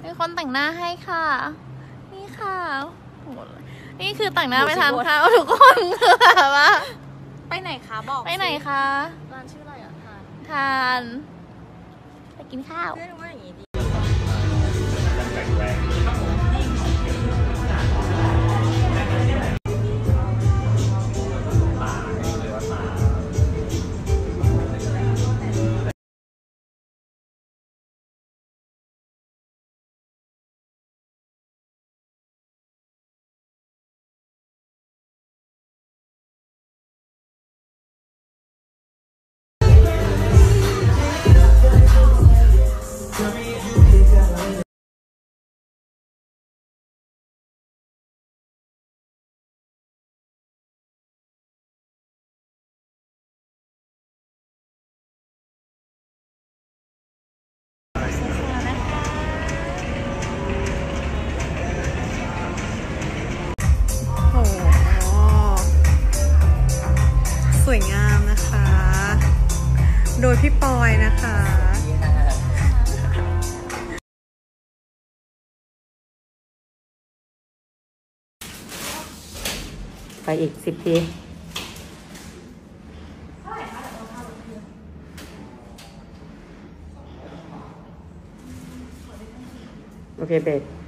มีคนแต่งหน้าให้ค่ะนี่ค่ะโหนี่คือแต่งหน้าไปทานข้าวทุกคนคือแบบว่าไปไหนคะบอกไปไหนคะร้านชื่ออะไรอ่ะทานไปกินข้าวสวยงามนะคะโดยพี่ปอยนะคะไปอีก10 ทีโอเคเบรก